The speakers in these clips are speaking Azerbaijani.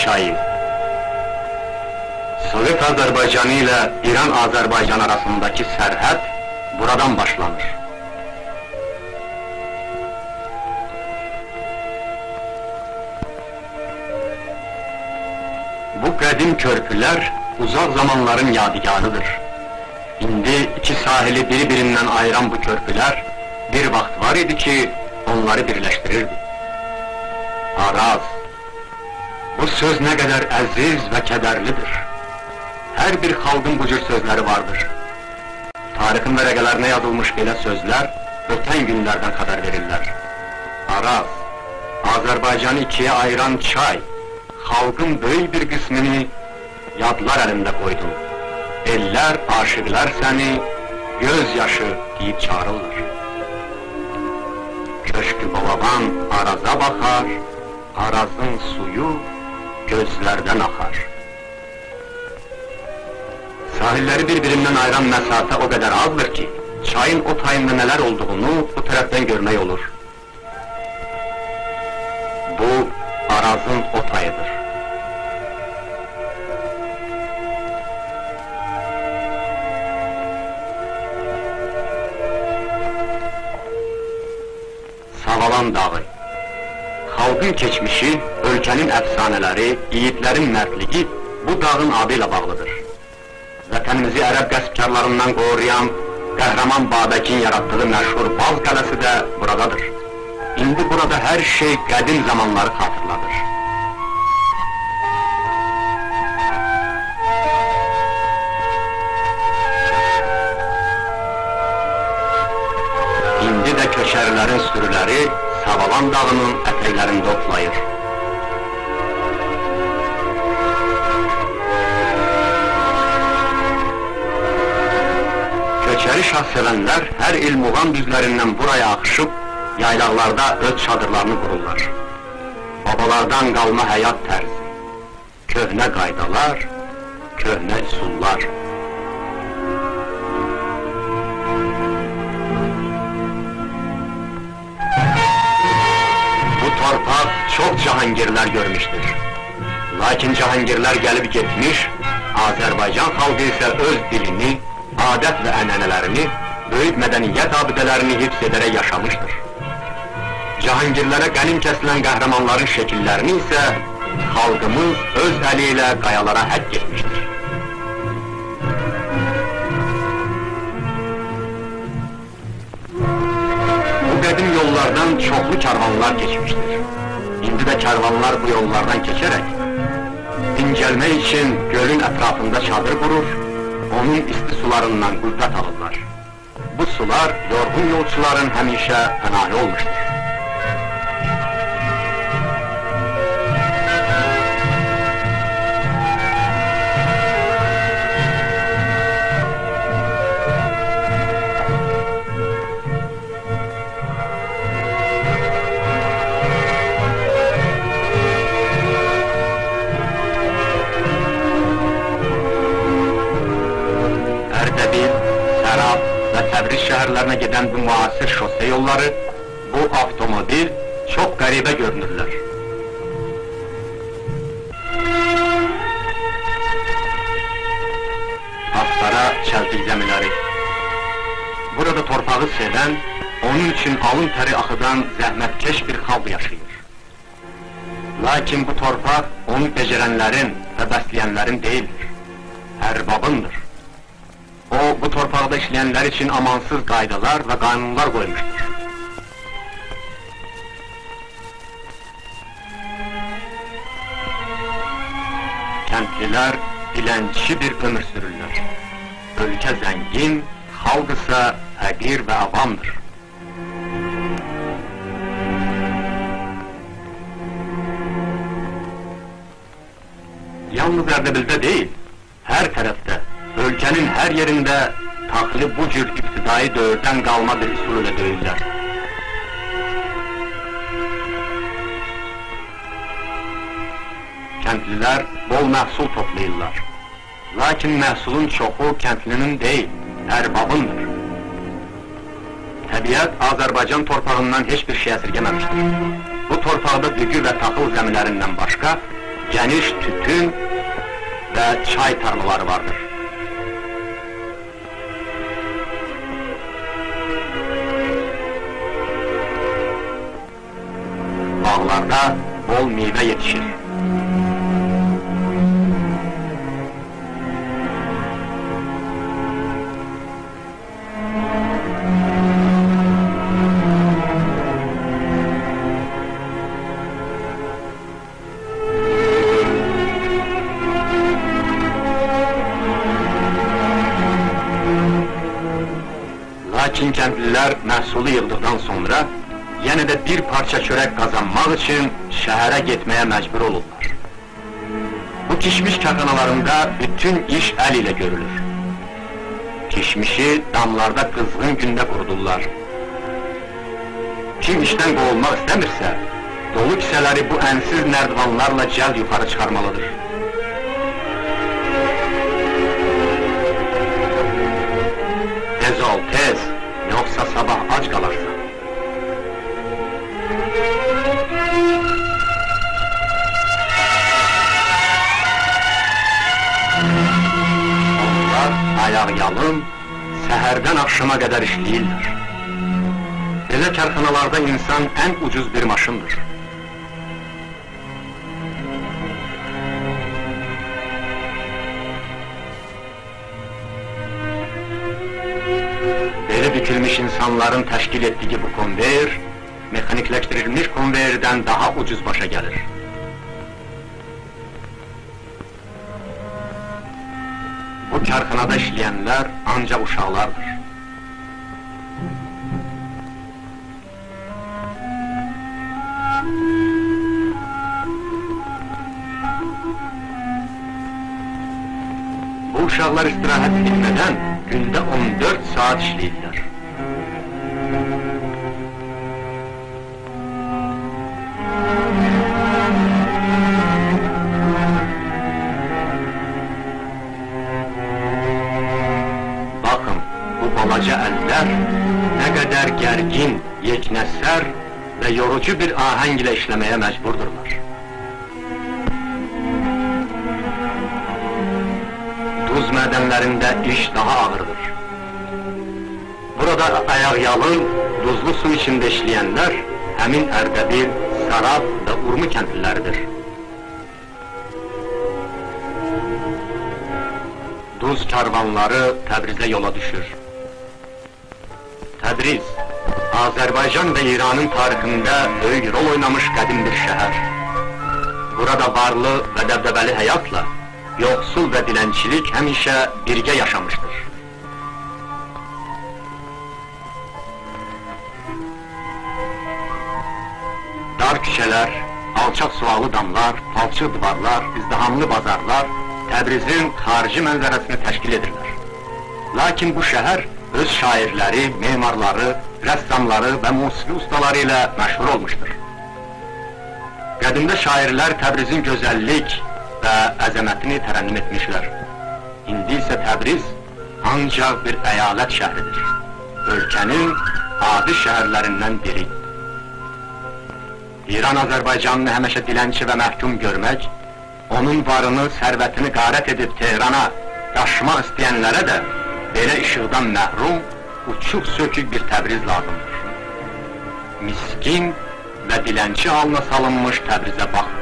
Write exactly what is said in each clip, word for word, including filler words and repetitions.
çayı. Sovet Azerbaycanı ile İran Azerbaycan arasındaki serhət buradan başlanır. Bu qədim körpülər uzaq zamanların yadigarıdır. İndi iki sahili bir-birindən ayıran bu körpülər bir vaxt var idi ki, onları birləşdirirdi. Araz. Bu söz nə qədər əziz və kədərlidir. Hər bir xalqın bu cür sözləri vardır. Tarixin vərəqələrinə yazılmış belə sözlər ötən günlərdən xəbər verirlər. Araz, Azərbaycanı ikiyə ayıran çay, xalqın böyük bir qismini yadlar əlində qoydun. Ellər, aşıqlar səni göz yaşı deyib çağırırlar. Köşkü balaban Araza baxar, Arazın suyu gözlərdən axar. Sahilləri bir-birindən ayıran məsafə o qədər azdır ki, çayın o tayında nələr olduğunu bu tərəfdən görmək olur. Bu, Arazın o tayıdır. Savalan dağı. Xalqın keçmişi, ölkənin əfsanələri, yiğitlərin mərdliyi bu dağın adı ilə bağlıdır. Vətənimizi ərəb qəsbkarlarından qoruyan qəhrəman Babəkin yaratdığı məşhur Baz qələsi də buradadır. İndi burada hər şey qədim zamanları xatırladır. İndi də köçərilərin sürüləri Savalan dağının ətəklərində otlayır. Köçəri şah sevənlər hər il Muğan düzlərindən buraya axışıb, yaylaqlarda öz çadırlarını qururlar. Babalardan qalma həyat tərzi, köhnə qaydalar, köhnə üsullar. Bu torpaq çox cahangirlər görmüşdür. Lakin cahangirlər gəlib getmiş, Azərbaycan xalqı isə öz dilini, adət və ənənələrini, böyük mədəniyyət abidələrini hifz edərək yaşamışdır. Cahangirlərə qənim kəsilən qəhrəmanların şəkillərini isə xalqımız öz əli ilə qayalara həkk etmişdir. Bu qədim yollardan çoxlu karvanlar keçmişdir. İndi də karvanlar bu yollardan keçərək, dincəlmək üçün gölün ətrafında çadır qurur, onun isti sularından qüvvət alırlar. Bu sular yorğun yolçuların həmişə pənahı olmuşdur. Təbriz şəhərlərinə gedən bu müasir şose yolları, bu avtomobil çox qəribə görünürlər. Astara çəltik zəmiləri. Burada torpağı sevən, onun üçün alın təri axıdan zəhmətkeş bir xalq yaşayır. Lakin bu torpaq onu becərənlərin və bəsləyənlərin deyildir, ərbabındır. O, bu torpaqda işləyənlər üçün amansız qaydalar və qanunlar qoymuşdur. Kəndlilər dilənçi bir ömür sürürlər. Ölkə zəngin, xalq isə fəqir və avamdır. Yalnız Ərdəbildə deyil, hər tərəfdə, ölkənin hər yerində taxılı bu cür ibtidai dövrdən qalma bir üsul ilə döyürlər. Kəndlilər bol məhsul toplayırlar. Lakin məhsulun çoxu kəndlinin deyil, ərbabındır. Təbiət Azərbaycan torpağından heç bir şey əsirgəməmişdir. Bu torpaqda dügü və taxıl zəmilərindən başqa, geniş tütün ve çay tarlaları vardır. Bağlarda bol meyve yetişir. Lakin kəndlilər məhsulu yığdıqdan sonra yenə də bir parça çörək qazanmaq üçün şəhərə getməyə məcbur olurlar. Bu kişmiş karxanalarında bütün iş əl ilə görülür. Kişmişi damlarda qızğın gündə qurudurlar. Kim işdən qovulmaq istəmirsə, dolu kisələri bu ənsiz nərdivanlarla cəld yuxarı çıxarmalıdır. Tez ol, tez, yoxsa sabah ac qalarsan. Onlar ayaq yalın, səhərdən axşama qədər işləyirlər. Belə karxanalarda insan ən ucuz bir maşındır. Beli bükülmüş insanların təşkil etdiyi bu konveyer, mexanikləşdirilmiş konveyerdən daha ucuz başa gəlir. Bu karxanada işləyənlər ancaq uşaqlardır. Bu uşaqlar istirahət etmədən gündə on dörd saat işləyirlər. Baxın, bu balaca əllər nə qədər gərgin, yeknəsər və yorucu bir ahəng ilə işləməyə məcburdurlar. Duz mədənlərində iş daha ağırdır. Burada ayaq yalın, duzlu su içində işləyənlər həmin Ərdəbil, Sarab və Urmu kəndliləridir. Duz karvanları Təbrizə yola düşür. Təbriz, Azərbaycan və İranın tarixində böyük rol oynamış qədim bir şəhər. Burada varlı və dəbdəbəli həyatla yoxsul və dilənçilik həmişə birgə yaşamışdır. Dar küçələr, alçaq sualı damlar, palçıq divarlar, izdihamlı bazarlar Təbrizin xarici mənzərəsini təşkil edirlər. Lakin bu şəhər öz şairləri, memarları, rəssamları və musiqi ustaları ilə məşhur olmuşdur. Qədimdə şairlər Təbrizin gözəllik və əzəmətini tərənnüm etmişlər. İndi isə Təbriz ancaq bir əyalət şəhridir. Ölkənin adi şəhərlərindən biri. İran Azərbaycanını həmişə dilənçi və məhkum görmək, onun varını, sərvətini qarət edib Tehrana daşımaq istəyənlərə də belə işıqdan məhrum, uçuq sökük bir Təbriz lazımdır. Miskin və dilənçi halına salınmış Təbrizə baxın.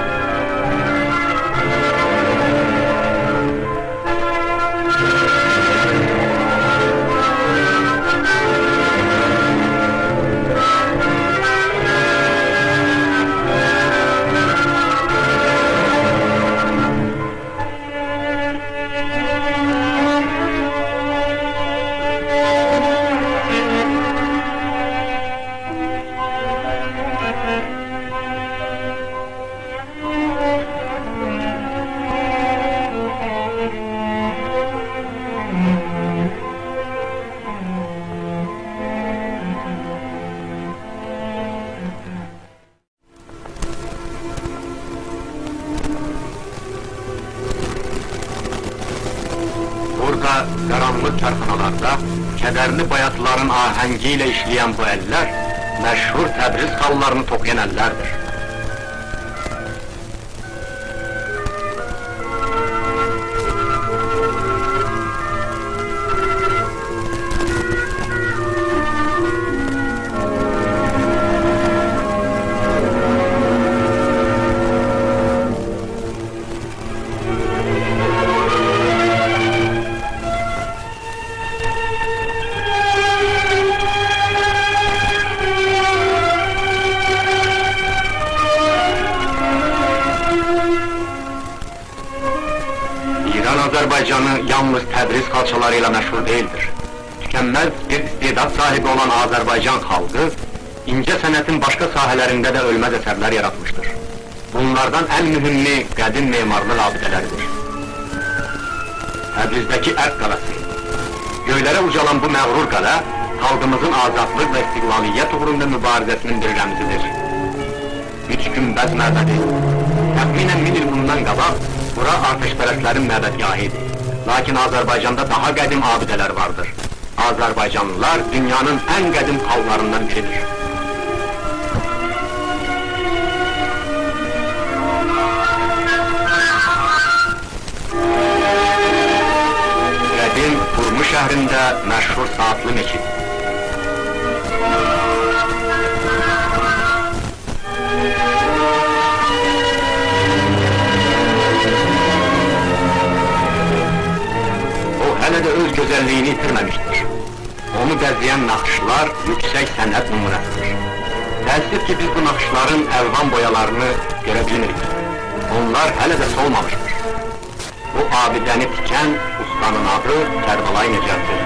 Qaranlıq karxanalarda kədərli bayatların ahəngi ilə işləyən bu əllər məşhur Təbriz xallarını toxuyan əllərdir. yalnız Təbriz xalçalarıyla məşhur değildir. Tükənməz bir istedad sahibi olan Azərbaycan xalqı, incə sənətin başqa sahələrində də ölməz əsərlər yaratmışdır. Bunlardan ən mühümmi qədim memarlıq abidələridir. Təbrizdəki Ərk qalası, göylərə ucalan bu məğrur qala, xalqımızın azadlıq və istiqlaliyyət uğrunda mübarizəsinin bir rəmzidir. Üç günbəz məbədi, təxminən min il bundan qabaq, bura atəşpərəstlərin məbədgahı idi. Lakin Azərbaycanda daha qədim abidələr vardır. Azərbaycanlılar dünyanın ən qədim xalqlarından biridir. Qədim Urmu şəhrində məşhur Saatlı Meçid. Hələ də öz gözəlliyini itirməmişdir. Onu bəzəyən naxışlar yüksək sənət nümunəsidir. Təəssüf ki, biz bu naxışların əlvan boyalarını görə bilmirik. Onlar hələ də solmamışdır. Bu abidəni tikən ustanın adı Kərbalay Necəfdir.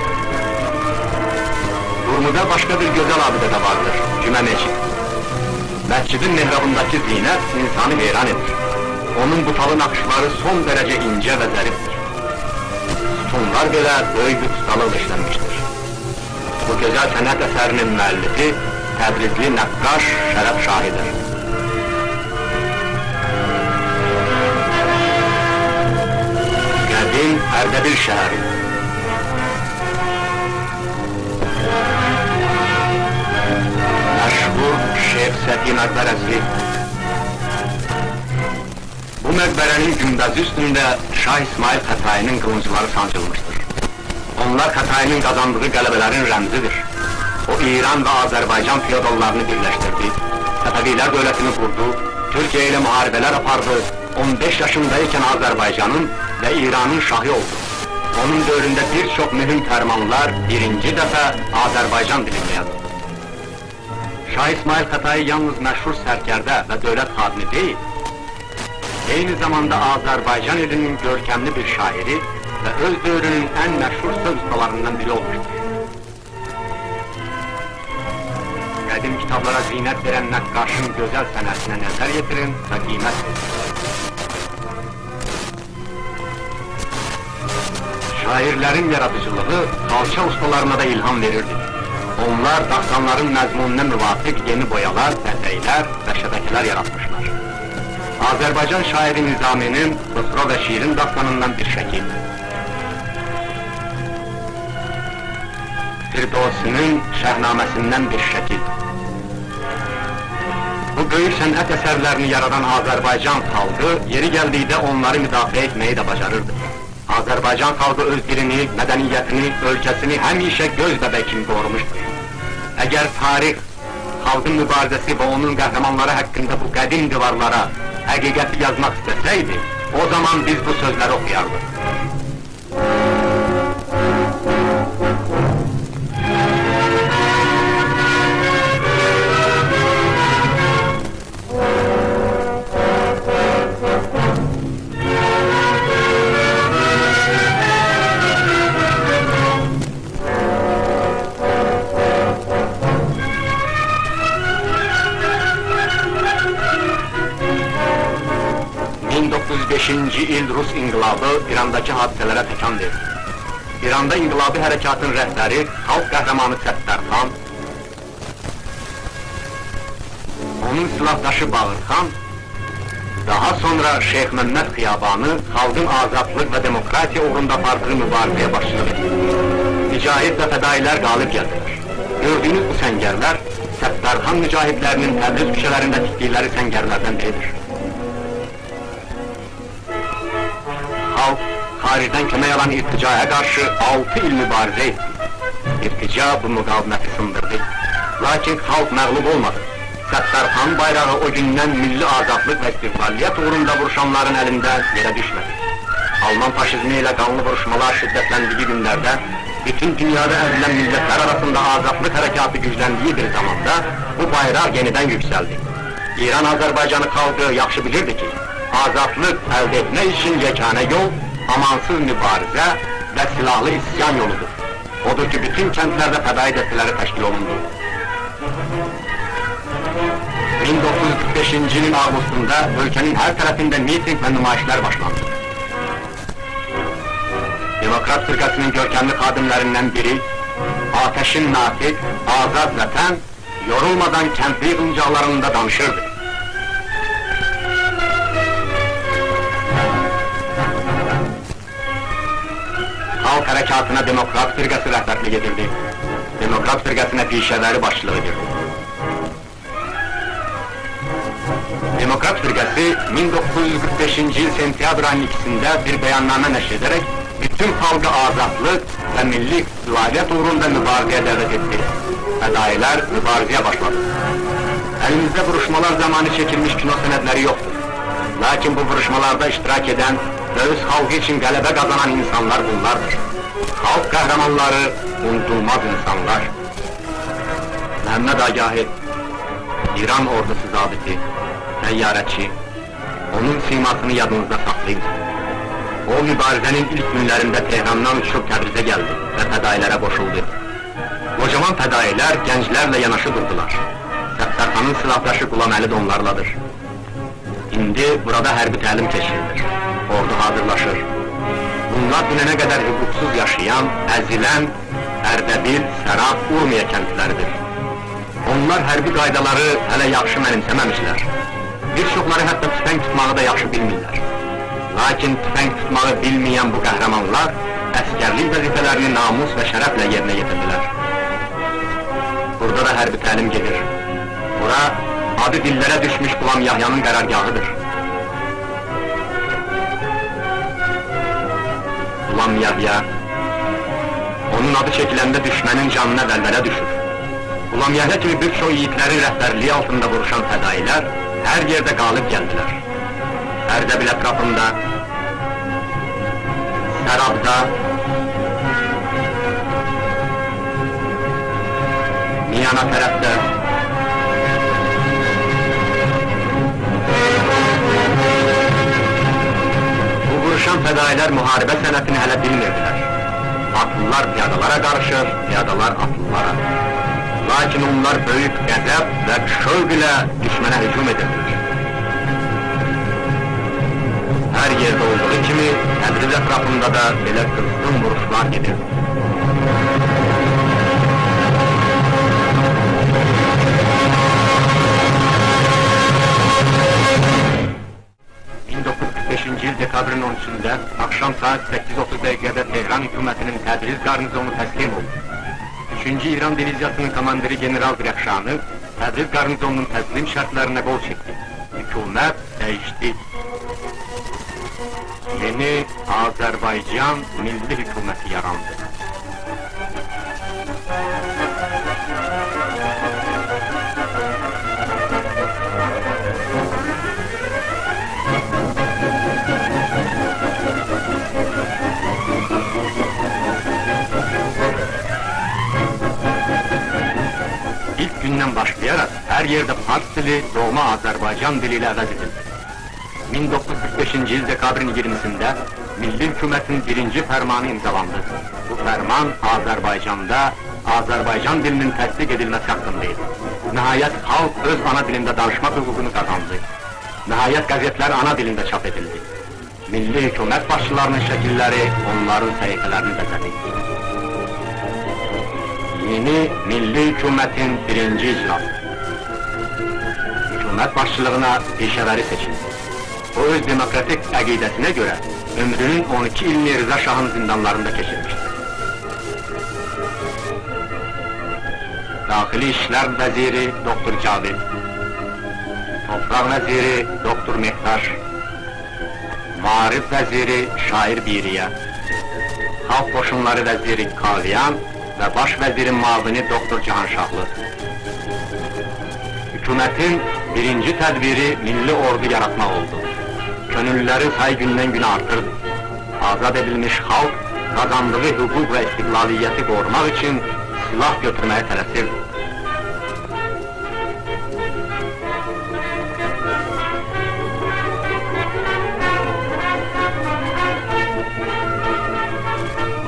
Urmuda başqa bir gözəl abidə də vardır, Cümə Meçid. Məscidin mehrabındakı zinət insanı heyran edir. Onun butalı naxışları son dərəcə incə və zərifdir. Bunlar belə böyük bir ustalıqla işlənmişdir. Bu gözəl sənət əsərinin müəllifi Təbrizli nəqqaş Şərəf Şahidir. Qədim Ərdəbil şəhəri. Məşhur Şeyx Səfi məqbərəsi. Bu məqbərənin günbəzi üstündə Şah İsmail Xətainin qılıncları sancılmışdır. Onlar Xətainin qazandığı qələbələrin rəmzidir. O, İran və Azərbaycan feodallarını birləşdirdi, Səfəvilər dövlətini qurdu, Türkiyə ilə müharibələr apardı, on beş yaşındaykən Azərbaycanın və İranın şahı oldu. Onun dövründə bir çox mühüm fərmanlar birinci dəfə Azərbaycan dilində yazıldı. Şah İsmail Xətai yalnız məşhur sərkərdə və dövlət xadimi deyil, eyni zamanda Azərbaycan elinin görkəmli bir şairi və öz dövrünün ən məşhur söz ustalarından biri olmuşdur. Qədim kitablara zinət verən nəqqaşın gözəl sənətinə nəzər yetirin və qiymət verin. Şairlərin yaradıcılığı xalça ustalarına da ilham verirdi. Onlar dastanların məzmununa müvafiq yeni boyalar, bəzəklər və şəbəkələr yaratmışlar. Azərbaycan şairi Nizaminin Xosro və Şirin dastanından bir şəkil. Firdosinin Şəhnaməsindən bir şəkil. Bu böyük sənət əsərlərini yaradan Azərbaycan xalqı yeri gəldikdə onları müdafiə etməyi də bacarırdı. Azərbaycan xalqı öz dilini, mədəniyyətini, ölkəsini həmişə göz bəbəy kimi qorumuşdur. Əgər tarix, xalqın mübarizəsi və onun qəhrəmanları haqqında bu qədim divarlara həqiqəti yazmaq istəsəydi, o zaman biz bu sözləri oxuyardıq. min doqquz yüz beşinci il Rus inqilabı İrandakı hadisələrə təkan verdi. İranda inqilabi hərəkatın rəhbəri, xalq qəhrəmanı Səttarxan, onun silahdaşı Bağırxan, daha sonra Şeyx Məmməd Xiyabanı xalqın azadlıq və demokratiya uğrunda apardığı mübarizəyə başçılıq etdi. Mücahid və fədailər qalib gəldilər. Gördüyünüz bu səngərlər, Səttarxan mücahidlərinin Təbriz küçələrində tikdikləri səngərlərdən biridir. Xalq, xaricdən kömək alan irticaya qarşı altı il mübarizə etdi. İrtica bu müqaviməti sındırdı. Lakin xalq məğlub olmadı. Səttarxan bayrağı o gündən milli azadlıq və istiqlaliyyət uğrunda vuruşanların əlində yerə düşmədi. Alman faşizmi ilə qanlı vuruşmalar şiddətləndiyi günlərdə, bütün dünyada əzilən millətlər arasında azadlıq hərəkatı gücləndiyi bir zamanda bu bayraq yenidən yüksəldi. İran Azərbaycanı xalqı yaxşı bilirdi ki, azadlıq əldə etmək üçün yeganə yol amansız mübarizə və silahlı isyan yoludur. Odur ki, bütün kəndlərdə fədai dəstələri təşkil olundu. min doqquz yüz qırx beşinci ilin avqustunda ölkənin hər tərəfində miting və nümayişlər başlandı. Demokrat Firqəsinin görkəmli xadimlərindən biri, Ateşin Natiq, Azad Vətən, yorulmadan kəndli yığıncaqlarında danışırdı. Xalq hərəkatına Demokrat Firqəsi rəhbərlik edirdi. Demokrat Firqəsinə pişəvəri başçılıq edirdi. Demokrat Firqəsi min doqquz yüz qırx beşinci il sentyabr ayının ikisində bir bəyannamə nəşr edərək bütün xalqı azadlıq və milli istiqlaliyyət uğrunda mübarizəyə dəvət etdi. Fədailər mübarizəyə başladı. Əlimizdə vuruşmalar zamanı çəkilmiş kino sənədləri yoxdur. Lakin bu vuruşmalarda iştirak edən və öz xalqı üçün qələbə qazanan insanlar bunlardır. Xalq qəhrəmanları, unutulmaz insanlar. Məhəmməd Agahı, İran ordusu zabiti, təyyarəçi, onun simasını yadınızda saxlayın. O, mübarizənin ilk günlərində Tehrandan uçub Təbrizə gəldi və fədailərə qoşuldu. Qocaman fədailər gənclərlə yanaşı durdular. Səttərxanın silahdaşı Qulam Əli də onlarladır. İndi burada hərbi təlim keçirilir, ordu hazırlaşır. Bunlar dünənə qədər hüquqsuz yaşayan, əzilən, Ərdəbil, Sərab, Urmiya kəndləridir. Onlar hərbi qaydaları hələ yaxşı mənimsəməmişlər. Bir çoxları hətta tüfəng tutmağı da yaxşı bilmirlər. Lakin tüfəng tutmağı bilməyən bu qəhrəmanlar əskərlik vəzifələrini namus və şərəflə yerinə yetirdilər. Burada da hərbi təlim gedir. Bura, adı dillərə düşmüş Qulam Yahyanın qərargahıdır. Qulam Yahya, onun adı çəkiləndə düşmənin canına vəlvələ düşür. Qulam Yahya kimi bir çox yiğitlərin rəhbərliyi altında vuruşan fədailər hər yerdə qalib gəldilər. Ərdəbil ətrafında, Sərabda, Miyana tərəfdə, bu vuruşan fədailər müharibə sənətini hələ bilmirdilər. Atlılar piyadalara qarışır, piyadalar atlılara. Lakin onlar böyük qəzəb və şövq ilə düşmənə hücum edirlər. Hər yerdə olduğu kimi, Təbriz ətrafında da belə qızğın vuruşlar gedir. min doqquz yüz qırx beşinci il dekabrın on üçündə, axşam saat səkkiz otuz dəqiqədə Tehran hükümətinin Təbriz qarnizonu təslim oldu. üçüncü İran diviziyasının komandiri General Rəxşanı Təbriz qarnizonunun təslim şərtlərinə qol çəkdi. Hükümət dəyişdi. Yeni Azərbaycan Milli Hüküməti yarandı. İlk gündən başlayaraq hər yerdə fars dili, doğma Azərbaycan dili ilə əvəz edildi. min doqquz yüz qırx beşinci il dekabrın iyirmisində Milli Hükümətin birinci fərmanı imzalandı. Bu fərman Azərbaycanda Azərbaycan dilinin təsdiq edilməsi haqqında idi. Nəhayət xalq öz ana dilində danışmaq hüququnu qazandı. Nəhayət qəzetlər ana dilində çap edildi. Milli Hükümət başçılarının şəkilləri onların səhifələrini bəzədi. Yeni Milli Hükümətin birinci icrası. Hükümət başçılığına pişəvəri seçildi. O öz demokratik əqidəsinə görə ömrünün on iki ilini Rıza Şahın zindanlarında keçirmişdir. Daxili İşlər Vəziri Doktor Cavid, Topraq Vəziri Doktor Mehtaş, Maarif Vəziri Şair Biriyə, Xalq Qoşunları Vəziri Kaviyan və Baş Vəzirin müavini Doktor Cahanşahlı. Hükümətin birinci tədbiri milli ordu yaratmaq oldu. Könüllüləri say gündən günə artırdı. Azad edilmiş xalq, qazandığı hüquq və istiqlaliyyəti qorumaq üçün silah götürməyə tələsirdi.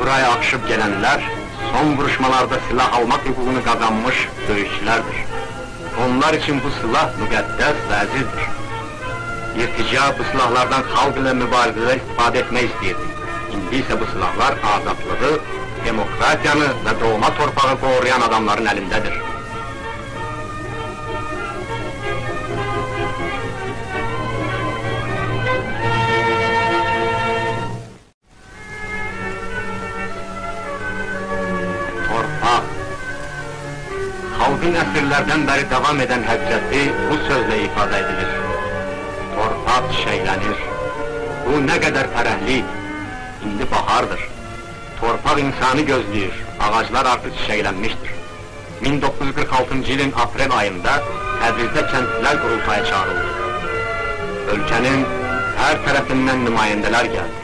buraya akışıp gelenler, son vuruşmalarda silah almak hukukunu kazanmış dövüşçülerdir. Onlar için bu silah müqəddəs və əzizdir. İrtica bu silahlardan xalq ilə mübarizədə istifadə etmək istəyirdi. İndi isə bu silahlar azadlığı, demokratiyanı və doğma torpağı qoruyan adamların əlindədir. Xalqın əsrlərdən bəri davam edən həqqəti bu sözlə ifadə edilir. Torpaq çiçəklənir. Bu nə qədər fərəhlidir. İndi bahardır. Torpaq insanı gözləyir. Ağaclar artıq çiçəklənmişdir. min doqquz yüz qırx altıncı ilin aprel ayında Təbrizdə kəndlilər qurultaya çağırıldı. Ölkənin hər tərəfindən nümayəndələr gəldi.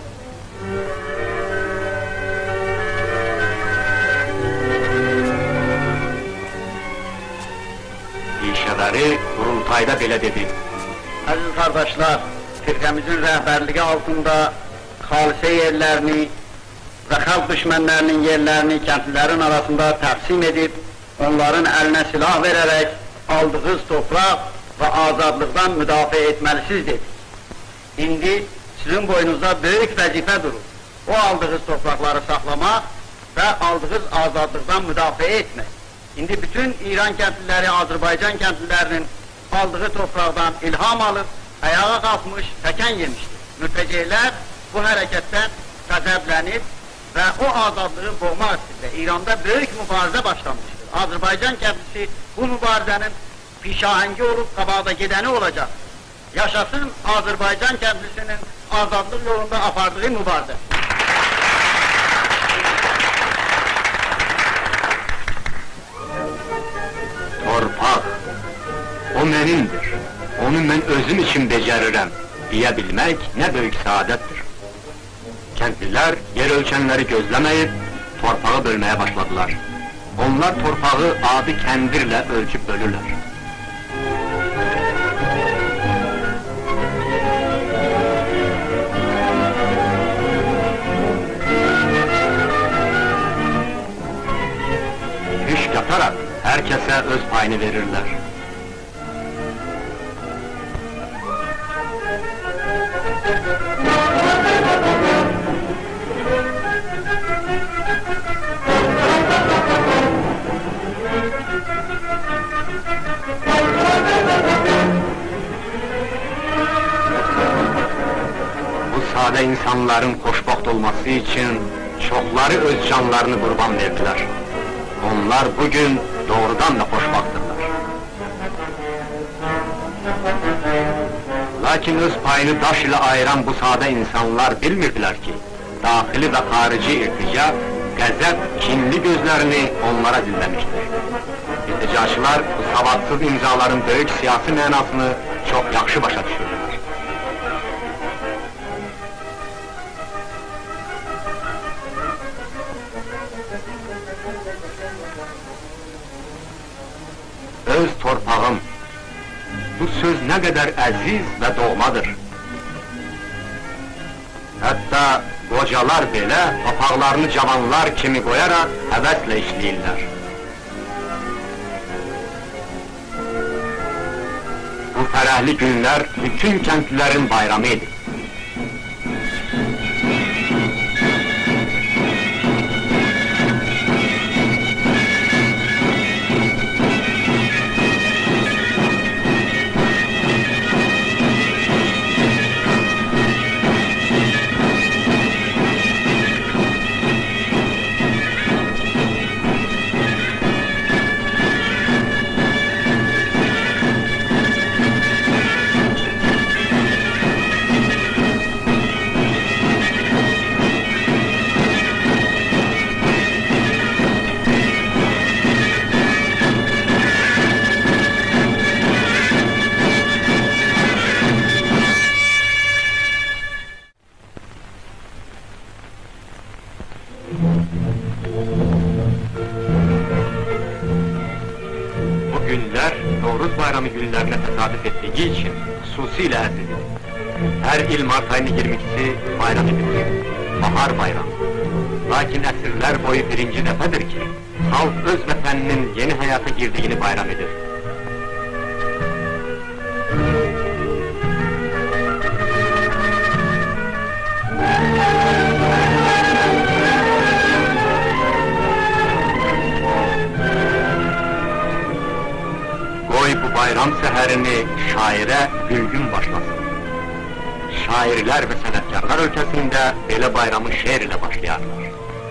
İşələri qurultayda belə dedi. Əziz qardaşlar, firqəmizin rəhbərliyi altında xalisə yerlərini və xalq düşmənlərinin yerlərini kəndlilərin arasında təqsim edib, onların əlinə silah verərək aldığınız torpaq və azadlıqdan müdafiə etməlisiniz dedi. İndi sizin boynunuzda böyük vəzifə durur. O aldığınız torpaqları saxlamaq və aldığınız azadlıqdan müdafiə etmək. İndi bütün İran kəndliləri, Azərbaycan kəndlilərinin aldığı torpaqdan ilham alıb, ayağa qalxmış, təkən yemişdir. Mürtəceylər bu hərəkətdən qəzəblənib və o azadlığı boğmaq istəyirlər. İranda böyük mübarizə başlanmışdır. Azərbaycan kəndlisi bu mübarizənin pişahəngi olub, qabaqda gedəni olacaq. Yaşasın Azərbaycan kəndlisinin azadlıq yolunda apardığı mübarizə. Torpaq, o mənimdir, onu mən özüm için becərirəm, deyə bilmək nə böyük saadətdir. Kəndlilər yer ölçənləri gözləməyib, torpağı bölməyə başladılar. Onlar torpağı adi kəndirlə ölçüb bölürlər. Fiş qataraq hər kəsə öz payını verirlər. Bu sadə insanların xoşbaxt olması için çoxları öz canlarını qurban verdiler. Onlar bugün doğrudan da xoşbaxtdırlar. Lakin öz payını daş ilə ayıran bu sadə insanlar bilmirdilər ki, daxili və xarici irtica, qəzəb, kinli gözlərini onlara zilləmişdir. İrticaçılar bu savadsız imzaların böyük siyasi mənasını çox yaxşı başa düşürlər. Öz torpağım, bu söz nə qədər əziz və doğmadır. Hətta qocalar belə papaqlarını cavanlar kimi qoyaraq həvəslə işləyirlər. Bu fərəhli günlər bütün kəndlilərin bayramı idi. Günler, Novruz bayramı günlerine tesadüf ettiği için xüsusilə ərz edilir. Her il Mart ayının iyirmi ikisi bayram edilir. Bahar bayramı. Lakin əsrlər boyu birinci dəfədir ki, xalq öz vətəninin yeni həyata girdiyini bayram edir. Qoy bu bayram səhərini şairə Gülgün başlasın. Şairlər və sənətkarlar ölkəsində belə bayramı şeir ilə başlayarlar.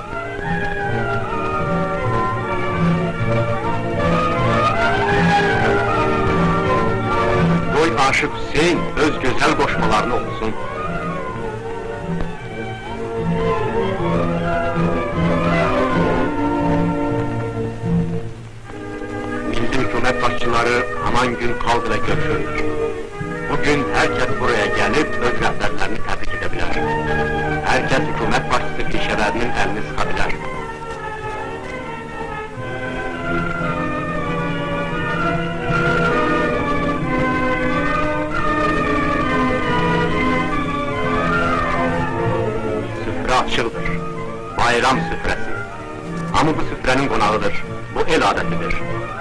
Qoy Aşıq Hüseyin öz gözəl qoşmalarını oxusun. Milli hükümet başçıları haman gün xalq ilə görüşürük. Bugün herkes buraya gelip öz rəhbərlərini təbrik edə bilər. Herkes hükümet başçısı pişələrinin əlini sıxa bilər. Süfrə açıqdır, bayram süfrəsi. Hamı bu süfrənin qonağıdır, bu el adətidir.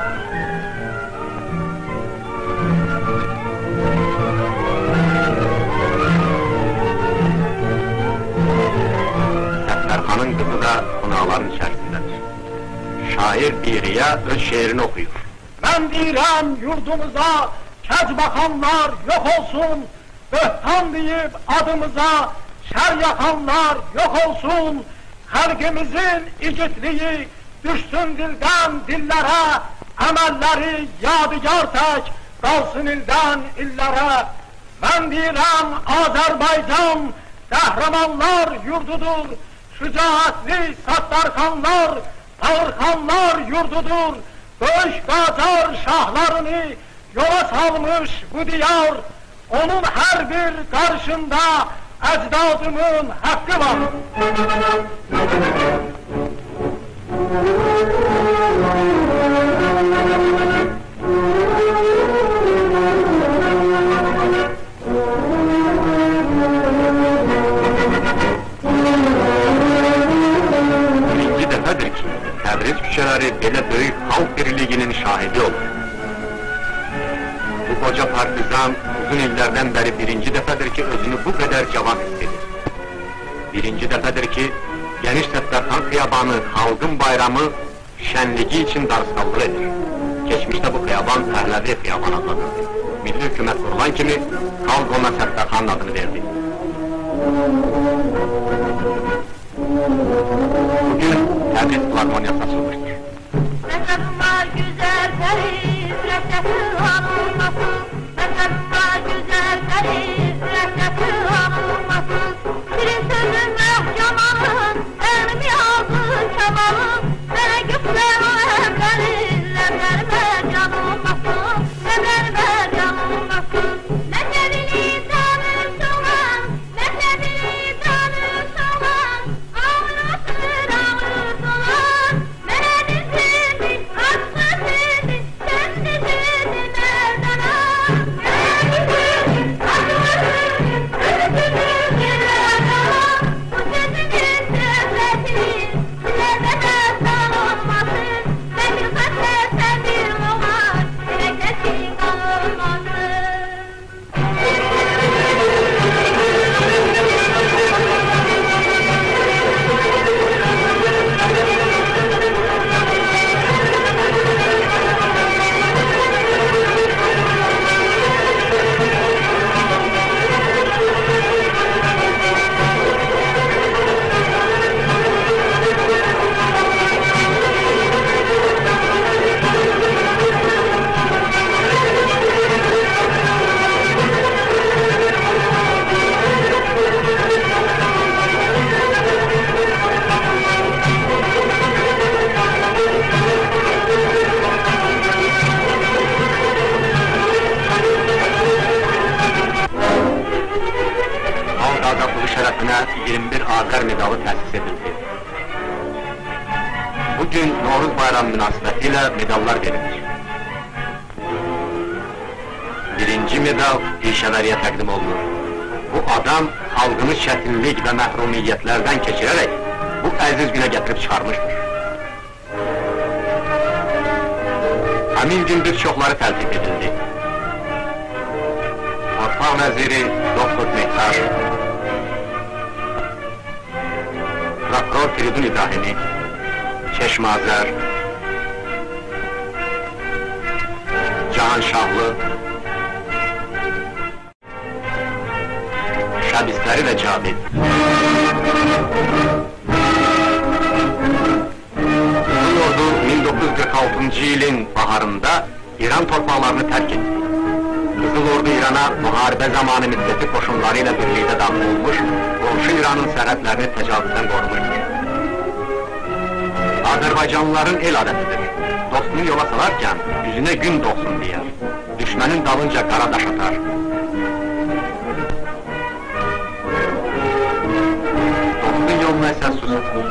Səttərxanın qızı da qonaqların içərisindədir. Şair Biriyə öz şeirini oxuyur. Mən deyirəm yurdumuza kəc baxanlar yox olsun, böhtan deyib adımıza şər yaxanlar yox olsun, xalqimizin igidliyi düşsün dildən dillərə, əməlləri yadigar tək qalsın ildən illərə. Mən deyirəm Azərbaycan qəhrəmanlar yurdudur, şücaətli Səttərxanlar, Ağırxanlar yurdudur, böyük Qacar şahlarını yola salmış bu diyar, onun hər bir qarşında əcdadımın haqqı var. Birinci dəfədir ki, Təbriz küçələri belə böyük xalq birliyinin şahidi olur. Bu qoca partizan uzun illərdən bəri birinci dəfədir ki, özünü bu qədər cavan hiss edir. Birinci dəfədir ki, geniş Səttərxan xiyabanı, xalqın bayramı, şənligi için darısqallıq edir. Keçmişdə bu xiyaban Pəhləvi xiyaban adlanırdı. Milli hükümət kurulan kimi, xalq ona Səttərxanın adını verdi. Bugün Təbriz Filarmoniyası açılmışdır. Məzəmlar güzel fəriz, rəşəti anılmasın. Məzəmlar güzel fəriz, rəşəti anılmasın. Şirin sözün məhkəmanın, əlmi ağzın kəmalın. Mənə güflər o əmlərin, ləmləri bər yanılmasın. Ləmləri bər yanılmasın. Məzəbili tanışılan, məzəbili tanışılan. Ağrısır, ağrısılan. Mənə dizildi, aslı sildi, sen dizildi merdana. Mənə dizildi, aslı sildi, sen dizildi merdana. Bu sözünün söhbətini, silərmədən salınmasın. Mənim xəstə səbir olar, diləkləsin qalınmasın. Xalq azadlığı şərəfinə iyirmi bir Azər medalı təsis edildi. Bugün Novruz bayramı münasibətilə medallar verilir. Birinci medal pişəvəriyə təqdim olunur. Bu adam xalqını çətinlik və məhrumiyyətlərdən keçirərək bu əziz günə gətirib çıxarmışdır. Həmin gün bir çoxları təltif edildi. Torpaq vəziri doktor Mehtar, prokuror Firidun İbrahimi, Çeşmazər, Cahan Şahlı, Şəbisləri və Cabir. Qızıl Ordu min doqquz yüz qırx altıncı ilin baharında İran torpaqlarını tərk etdi. Qızıl Ordu İrana müharibə zamanı müddəti qoşunları ilə birlikdə daxil olmuş, qonşu İranın sərhədlərini təcavüzdən qorumuşdur. Azərbaycanlıların el adətidir. Dostunu yola salarkən yüzünə gün doğsun deyər. Düşmənin dalınca qara daş atar. Dostun yoluna isə su satır.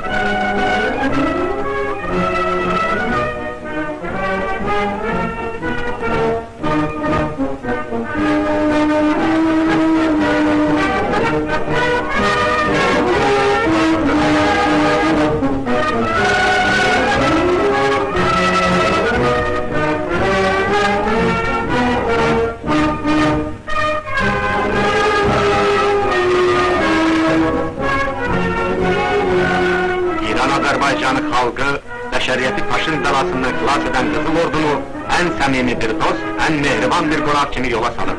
Azərbaycanı xalqı, bəşəriyyəti faşizm bəlasından xilas edən Qızıl Ordunu ən səmimi bir dost, ən mehriban bir qonaq kimi yola salır.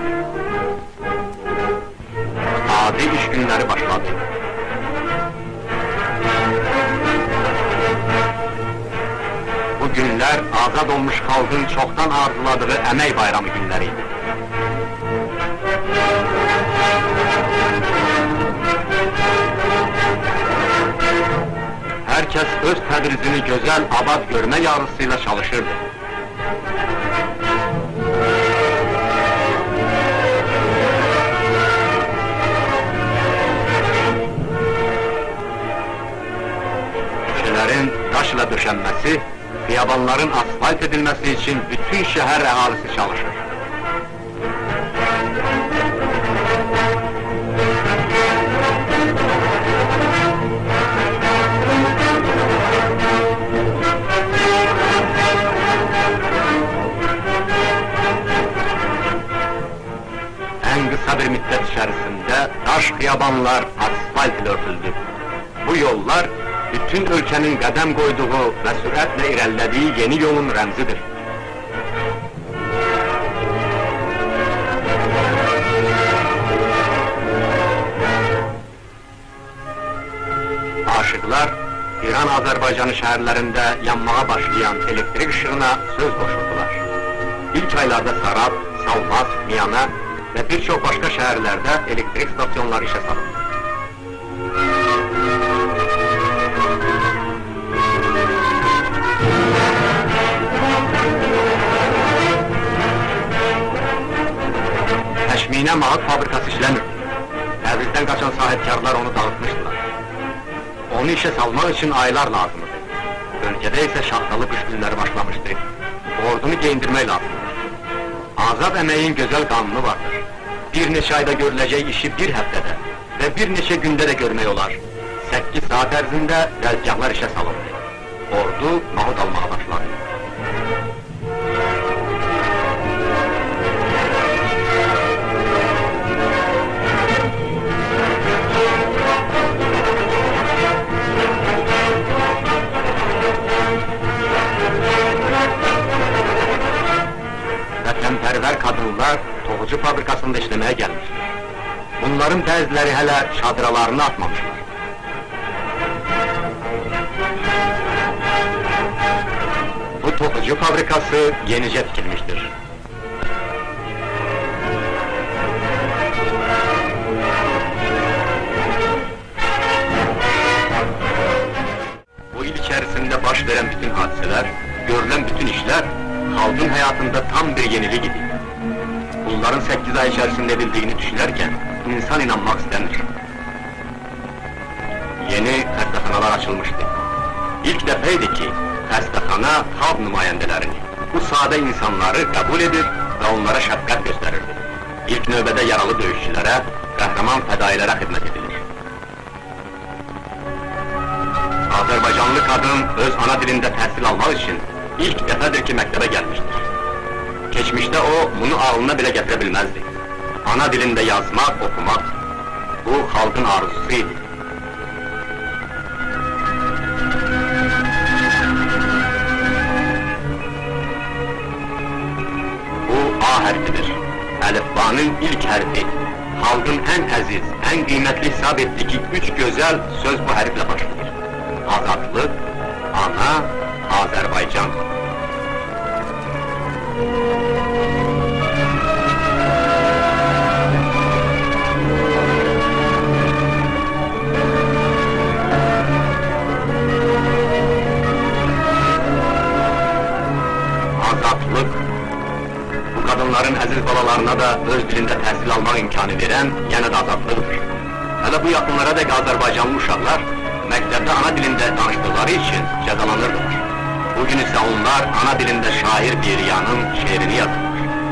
Adi iş günləri başladı. Bu günlər azad olmuş xalqın çoxdan arzuladığı əmək bayramı günləri idi. Herkes öz tədrizini gözəl, abad görmək arzusuyla çalışırdı. Küçələrin daşla döşənməsi, xiyabanların asfalt edilməsi için bütün şəhər əhalisi çalışır. Kısa bir müddet içerisinde taş xiyabanlar asfalt ile örtüldü. Bu yollar bütün ülkenin qədəm koyduğu ve süratle ilerlediği yeni yolun rəmzidir. Aşıqlar İran-Azərbaycanı şəhərlərində yanmağa başlayan elektrik ışığına söz qoşuldular. İlk aylarda Sarab, Salmas, Miyana ve birçok başka şehirlerde elektrik stasyonları işe salındı. Təşminə mağaz fabrikası işləmirdi. Təbrizdən qaçan sahibkarlar onu dağıtmışdılar. Onu işe salmaq için aylar lazımdı. Ölkədə isə şaxtalı qış günləri başlamışdı. Ordunu geyindirmək lazımdı. Azad əməyin gözəl qanunu vardır. Bir neçə ayda görüləcək işi bir həftədə və bir neçə gündə də görmək olar. Səkkiz saat ərzində dəzgahlar işə salındı. Ordu mahud almağa başladı. Vətənpərvər kadınlar toxucu fabrikasında işləməyə gəlmişdir. Bunların bəziləri hələ çadıralarını atmamışlar. Bu toxucu fabrikası yenicə tikilmişdir. Bu il içərisində baş verən bütün hadisələr, görülən bütün işlər halkın hayatında tam bir yenilik idi. Bunların sekiz ay içerisinde edildiğini düşünürken insan inanmak istemiyor. Yeni xəstəxanalar açılmıştı. İlk defeydi ki, xəstəxana xalq nümayəndələrini, bu sade insanları kabul edir ve onlara şəfqət gösterirdi. İlk növbədə yaralı döyüşçülərə, qəhrəman fədailərə xidmət edilir. Azərbaycanlı kadın öz ana dilində təhsil almaq için ilk dəfədir ki məktəbə gəlmişdir. Keçmişdə o, bunu ağlına bile gətirə bilməzdi. Ana dilində yazmaq, okumaq, bu xalqın arzusu idi. Bu A hərfidir. Əlifbanın ilk hərfi. Xalqın ən əziz, ən qiymətli hesab etdi ki, üç gözəl söz bu hərflə başlayır. Azadlıq, ana, Azərbaycan. Azadlıq, bu kadınların əziz balalarına da öz dilində təhsil almaq imkanı verən, yenə də azadlıqdır. Hələ bu yaxınlara dək Azərbaycanlı uşaqlar məktəbdə ana dilində danışdıqları için cəzalanırdılar. Bugün ise onlar ana dilinde şair Biriyan'ın şiirini yazırlar.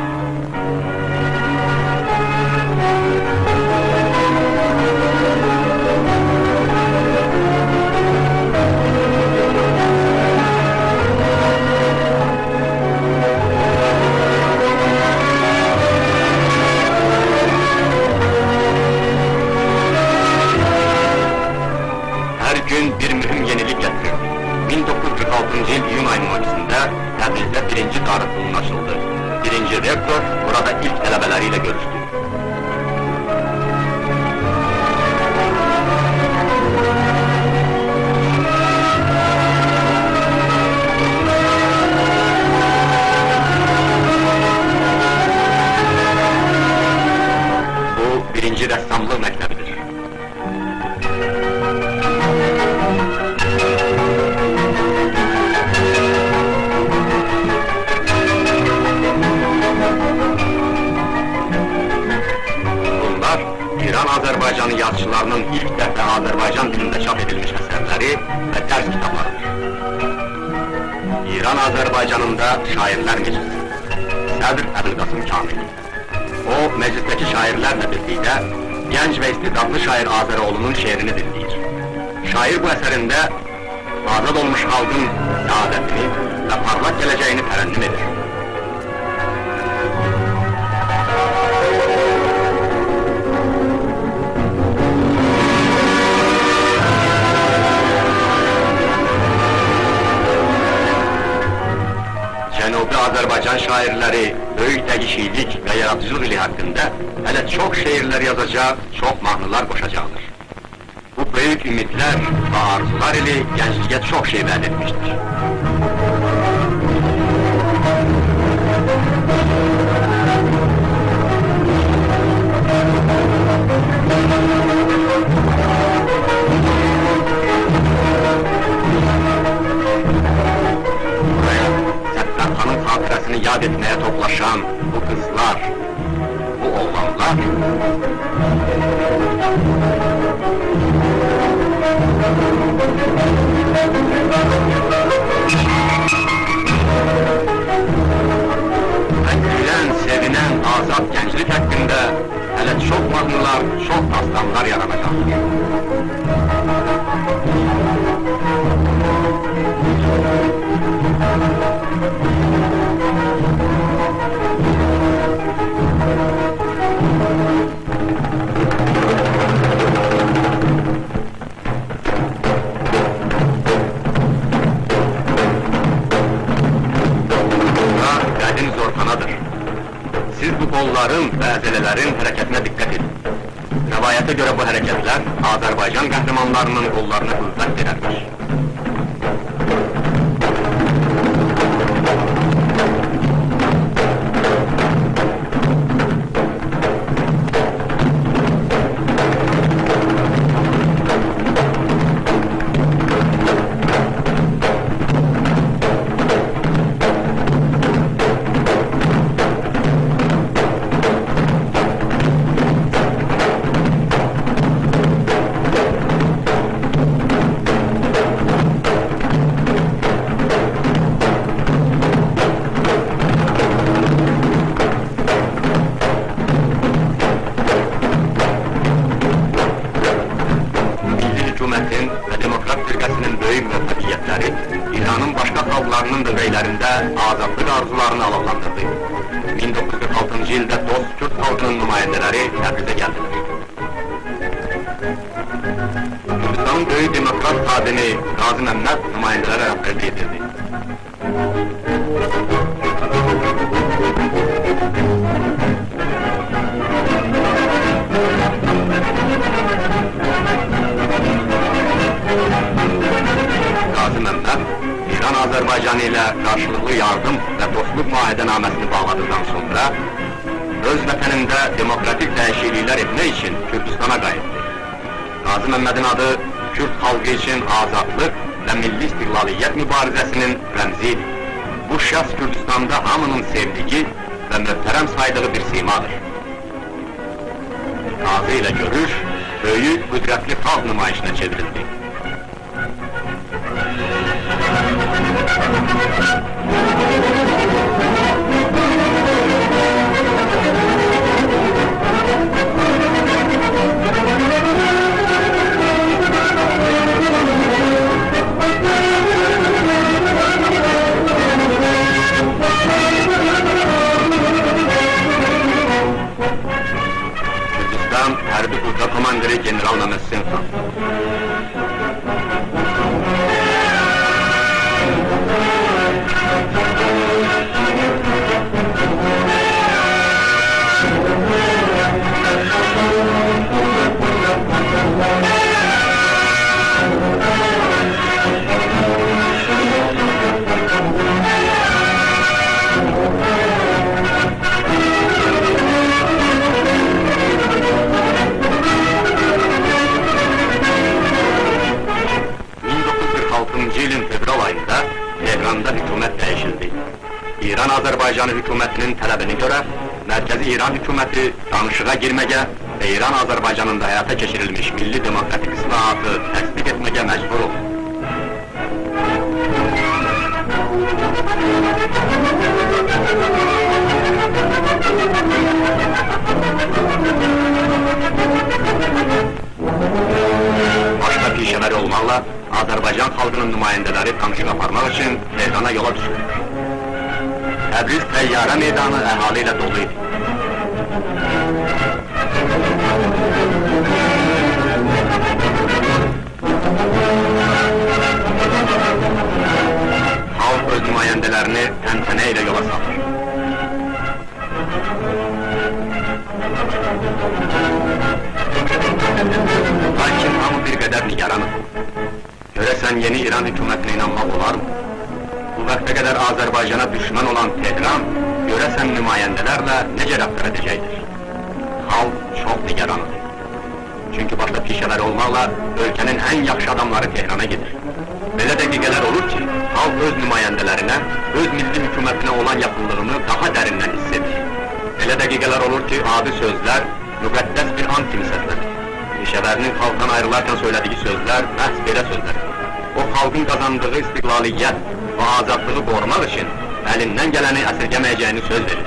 Her gün bir mühim yenilik getirir. bin dokuz yüz kırk altıncı yıl iyun ayının on ikisinde Təbrizdə birinci darıqulun açıldı. Birinci rektör burada ilk tələbəleriyle görüştü. Bu birinci rəssamlıq məktəbidir. Azərbaycanlı yazıçılarının ilk dəfə Azərbaycan dilində çap edilmiş əsərləri və dərs kitablarıdır. İran Azərbaycanında şairlər meclisi, Sədr Əbülqasım Kamili. O, meclisdəki şairlərlə birlikdə gənc və istidadlı şair Azəroğlunun şeirini dinləyir. Şair bu əsərində azad olmuş xalqın saadətini və parlaq gələcəyini tərənnüm edir. Cənubi Azərbaycan şairləri böyük dəyişiklik və yaradıcılıq ili haqqında hələ çox şeirlər yazacaq, çox mahnılar qoşacaqdır. Bu böyük ümidlər və arzular ili gəncliyə çox şey vəd etmişdir. Xatirəsini yad etməyə toplaşan bu kızlar, bu oğlanlar və gülən, sevinen azad gənclik haqqında hələ çox mahnılar, çox dastanlar yaranacaqdır. Siz bu qolların və əzələlərin hərəkətinə diqqət edin. Rəvayətə görə bu hərəkətlər Azərbaycan qəhrəmanlarının qollarına qüvvət verərmiş. başlandı. min doqquz yüz qırx altıncı ildə Dost Kürt xalqının nümayəndələri Təbrizə gəldilər. Kürdistanın böyük demokrat xadimi Qazi Məmməd nümayəndələrə rəhbərlik edirdi. Qazi Məmməd İran-Azərbaycanı ilə qarşılıqlı yardım və dostluq müahidənaməsini bağladıqdan sonra öz vətənində demokratik dəyişikliklər etmək üçün Kürdistana qayıtdı. Qazi Məmmədin adı Kürd xalqı üçün azadlıq və milli istiqlaliyyət mübarizəsinin rəmzi idi. Bu şəxs Kürdistanda hamının sevdiyi və möhtərəm saydığı bir simadır. Qazi ilə görüş, böyük, qüdrətli xalq nümayişinə çevrildi. Kürdistan Hərbi Qüvvə Komandiri General Məmməd Senxan. min doqquz yüz qırx altıncı ilin fevral ayında Tehranda hükümet dəyişildi. İran-Azərbaycanı hükümetinin tələbini görə Mərkəzi İran hükümeti danışığa girməyə və İran-Azərbaycanında həyata keçirilmiş milli demokratik islahatı təsdiq etməyə məcbur oldu. Başqa pişəvər olmaqla Azərbaycan xalqının nümayəndələri danışıq aparmaq üçün Tehrana yola düşürlər. Təbriz təyyarə meydanı əhali ilə dolu idi. Xalq öz nümayəndələrini təntənə ilə yola salır. Lakin hamı bir qədər nigaranır. Görəsən yeni İran hükümətinə inanmaq olarmı? Bu vaxta qədər Azərbaycana düşman olan Tehran, görəsən nümayəndələrlə necə rəftar edəcəkdir? Xalq çox nigaranır. Çünki başqa pişələr olmaqla ölkənin ən yaxşı adamları Tehrana gedir. Belə dəqiqələr olur ki, xalq öz nümayəndələrinə, öz milli hükümətinə olan yaxınlığını daha dərindən hiss edir. Belə dəqiqələr olur ki, adi sözlər müqəddəs bir an kimi səslənir. Pişəvərinin xalqdan ayrılarkən söylədiyi sözlər məhz belə sözlərdir. O xalqın qazandığı istiqlaliyyət və azadlığı qorumaq üçün əlindən gələni əsirgəməyəcəyini söz verir.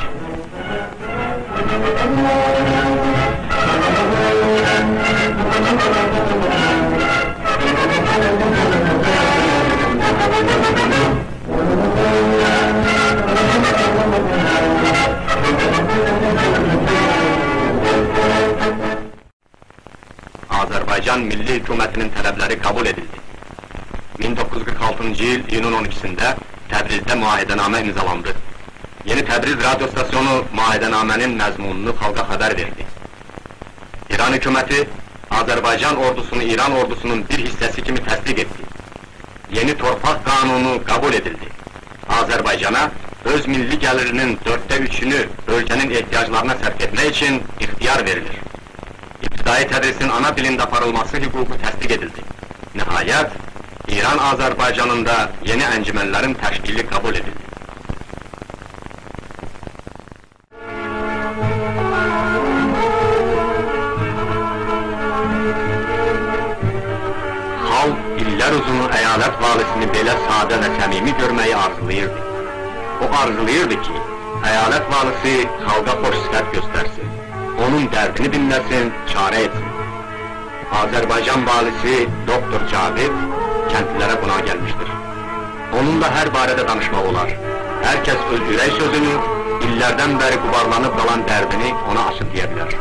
Azərbaycan Milli Hükümətinin tələbləri qəbul edildi. min doqquz yüz qırx altıncı il iyunun on ikisində Təbrizdə müahidənamə imzalandı. Yeni Təbriz radyo stasyonu müahidənamənin məzmununu xalqa xəbər verdi. İran hökuməti Azərbaycan ordusunu İran ordusunun bir hissəsi kimi təsdiq etdi. Yeni torpaq qanunu qəbul edildi. Azərbaycana öz milli gəlirinin dörddə üçünü ölkənin ehtiyaclarına sərf etmək üçün ixtiyar verilir. İbtidai tədrisin ana dilində aparılması hüququ təsdiq edildi. Nəhayət, İran-Azərbaycanında yeni əncümənlərin təşkili qəbul edildi. Xalq illər uzunu əyalət valisini belə sadə və səmimi görməyi arzulayırdı. O arzulayırdı ki, əyalət valisi xalqa xoş sifət göstərsin, onun dərdini dinləsin, çarə etsin. Azərbaycan valisi Doktor Cavid kəndlilərə qonaq gəlmişdir. Onunla hər barədə danışmaq olar. Hər kəs öz ürək sözünü illərdən bəri qubarlanıb qalan dərdini ona açıb deyə bilər.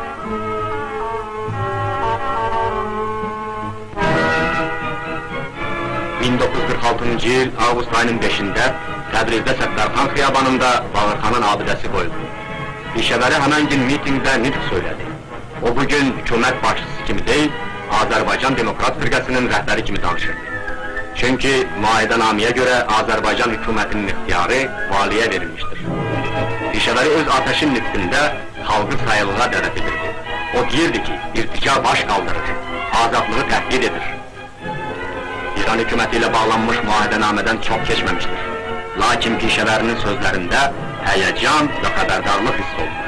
min doqquz yüz qırx altıncı il avqust ayının beşində Təbrizdə Səttarxan xiyabanında Bağırxanın abidəsi qoyuldu. Pişəvəri həmən gün mitingdə nitq söylədi. O bugün hükümət başçısı kimi deyil, Azərbaycan Demokrat Firqəsinin rəhbəri kimi danışırdı. Çünki müayidənaməyə görə Azərbaycan hökumətinin ixtiyarı valiyə verilmişdir. Pişəvəri öz ateşin nitqində xalqı sayılığa dəvət edirdi. O deyirdi ki, irtica baş qaldırır, azadlığı təhdid edir. İran hökuməti ilə bağlanmış müayidənamədən çox keçməmişdir. Lakin pişəvərinin sözlərində həyəcan və xəbərdarlıq hiss olunur.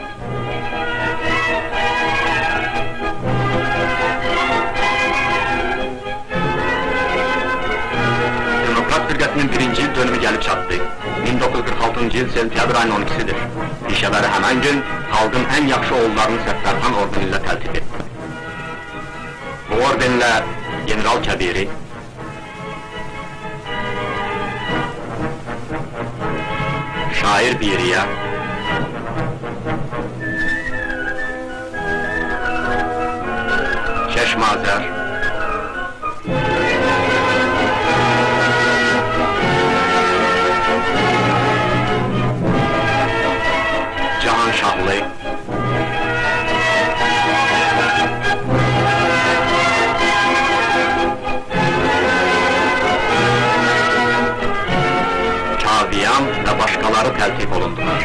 Demokrat Firqəsinin birinci il dönümü gəlib çatdı. min doqquz yüz qırx altıncı il sentyabr ayının on ikisidir. Pişəvəri həmən gün xalqın ən yaxşı oğullarını Səttarxan ordeni ilə təltif etdi. Bu ordenlə General Kəbiri, Şair Biriyə, Çeşmazər, Cahanşahlı, Kaviyan və başqaları təltif olundular.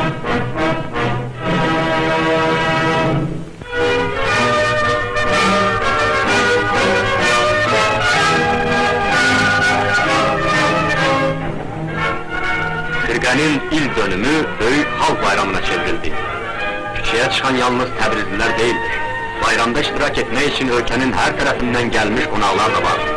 Firqənin il dönümü böyük xalq bayramına çevrildi. Küçəyə çıxan yalnız Təbrizlilər deyildir. Bayramda iştirak etmək üçün ölkənin hər tərəfindən gəlmiş qonaqlar da vardı.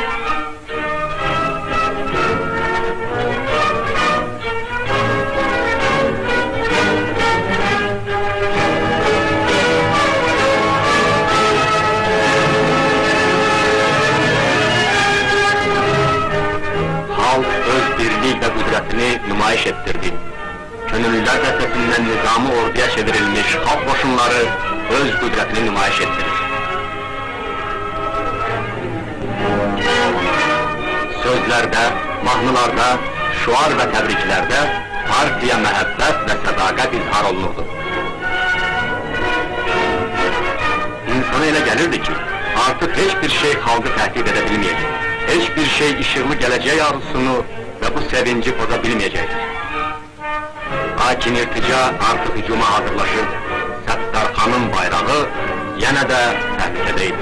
Nümayiş ettirdi. Könüllülər dəstəsindən nizamı orduya çevrilmiş xalq qoşunları öz qüdrətini nümayiş etdirir. Sözlərdə, mahnılarda, şuar və təbriklərdə partiya məhəbbət və sədaqət izhar olunurdu. İnsana elə gəlirdi ki, artıq heç bir şey xalqı təhdid edə bilməyəcək. Heç bir şey işıqlı gələcək arzusunu və bu sevinci poza bilməyəcəkdir. Lakin irtica artıq hücuma hazırlaşır, Səttarxanın bayrağı yenə də təhlükədəydi.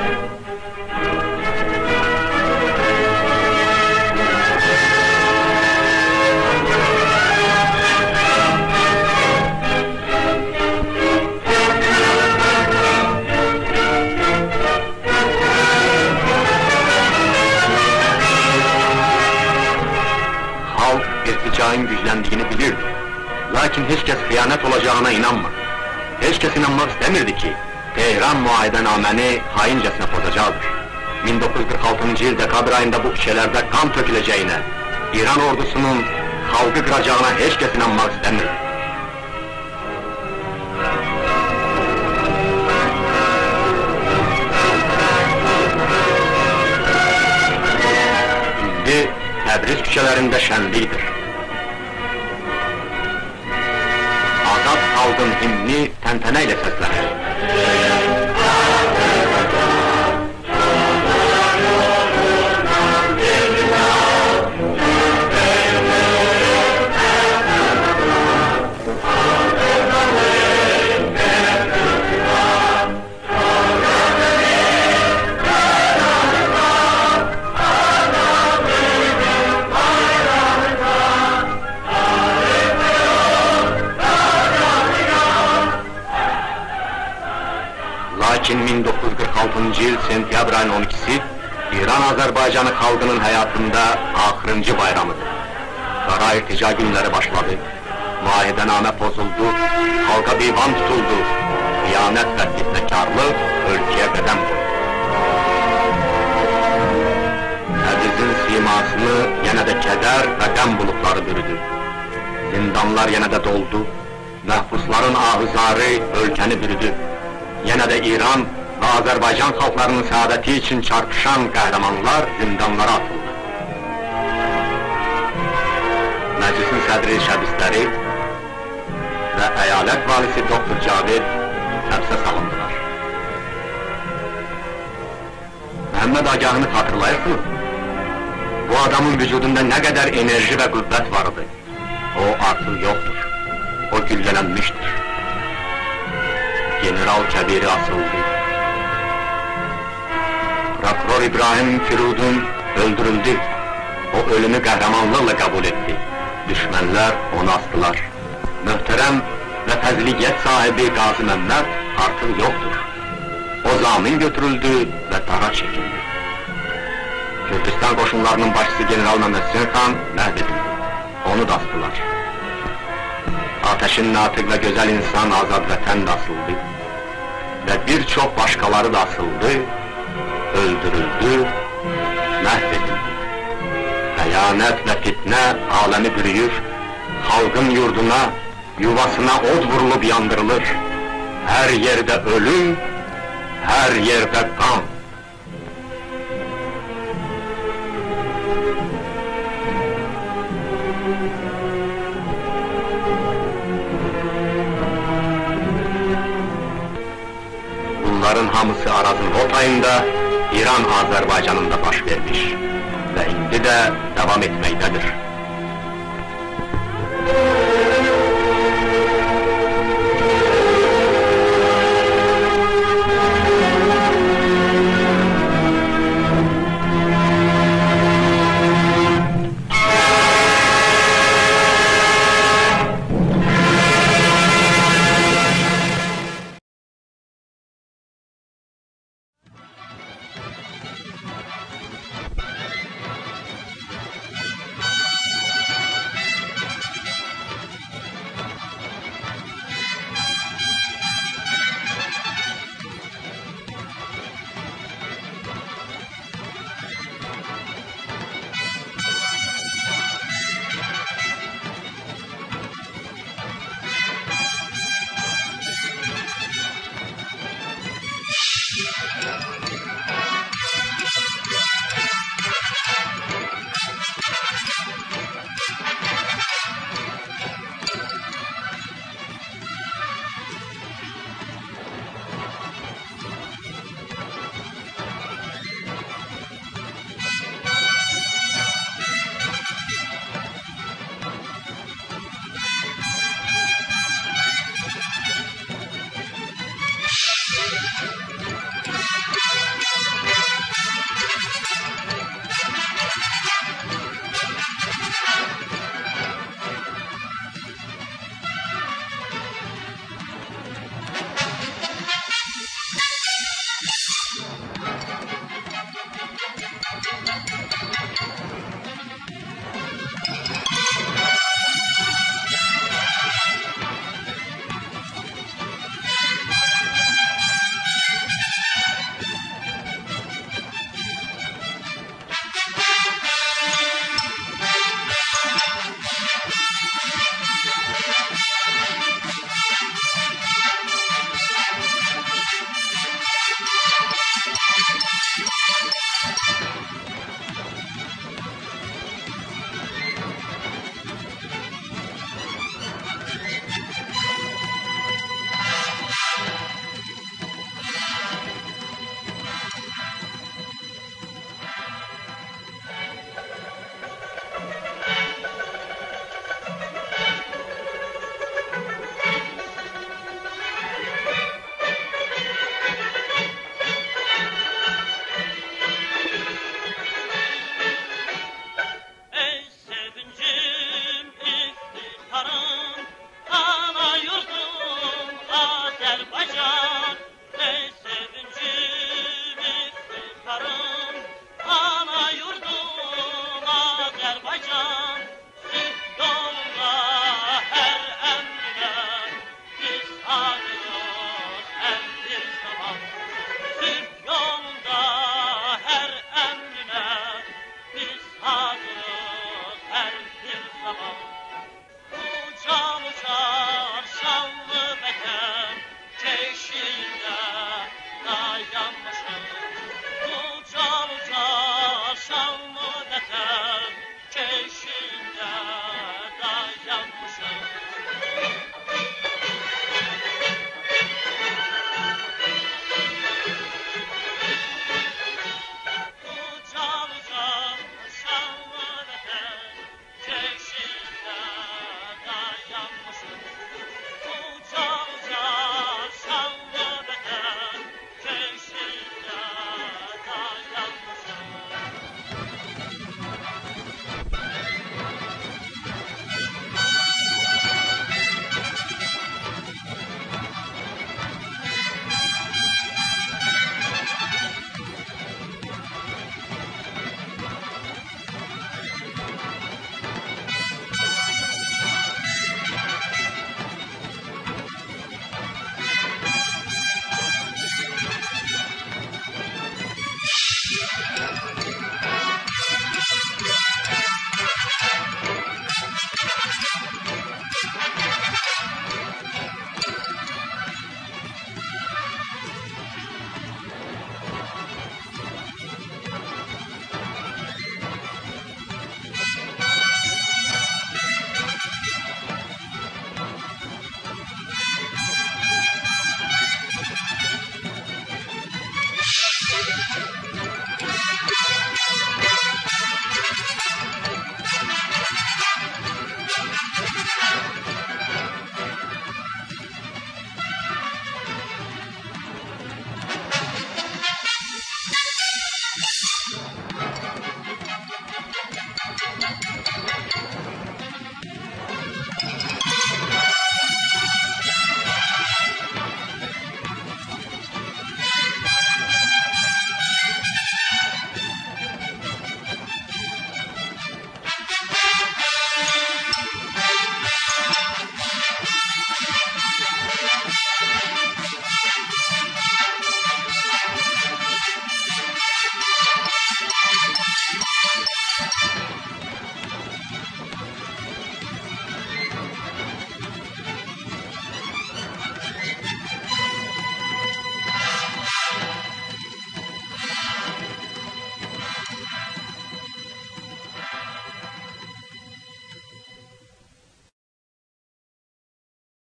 İrticanın gücləndiyini bilirdi. Lakin heç kəs xəyanət olacağına inanmır. Heç kəs inanmaq istəmirdi ki, Tehran müayidənaməni xaincəsinə pozacaqdır. min doqquz yüz qırx altıncı il dekabr ayında bu küçələrdə qan töküləcəyinə, İran ordusunun xalqı qıracağına heç kəs inanmaq istəmirdi. İndi Təbriz küçələrində şənlikdir. Azad xalqın himni təntənə ilə səslənir. Lakin min doqquz yüz qırx altıncı il sentyabr ayının on ikisi İran Azərbaycanı xalqının həyatında axırıncı bayramıdır. Qara irtica günləri başladı, müayidənamə pozuldu, xalqa divan tutuldu, xıyanət və fitnəkarlıq ölkəyə qədəm qoydu. Təbrizin simasını yenə də kədər və qəm bulutları bürüdü. Zindanlar yenə də doldu, məhbusların ahızarı ölkəni bürüdü. Yenə də İran və Azərbaycan xalqlarının səadəti üçün çarpışan qəhrəmanlar zindanlara atıldı. Məclisin sədri şəbisləri və əyalət valisi doktor Cavid həbsə salındılar. Məhəmməd Agahını xatırlayırsınız? Bu adamın vücudunda nə qədər enerji və qüvvət vardı. O artıq yoxdur, o güllələnmişdir. General Kəbiri asıldı. Prokuror İbrahim Firudun öldürüldü. O ölümü qəhrəmanlıqla qəbul etdi. Düşmənlər onu astılar. Möhtərəm və fəziliyyət sahibi Qazi Məmməd artıq yoxdur. O zamin götürüldü və dara çəkildi. Kürdistan qoşunlarının başçısı General Məhəmməd Hüseyn xan məhv edildi. Onu da astılar. Ateşin natiq və gözəl insan Azad Vətən də asıldı. Və bir çox başqaları da asıldı, öldürüldü, məhv edildi. Xəyanət və fitnə aləmi bürüyür, xalqın yurduna, yuvasına od vurulub yandırılır. Hər yerdə ölüm, hər yerdə qan. Bunların hamısı Arazın Rotayında, İran Azərbaycanında baş vermiş və indi də davam etməkdədir. Yeah.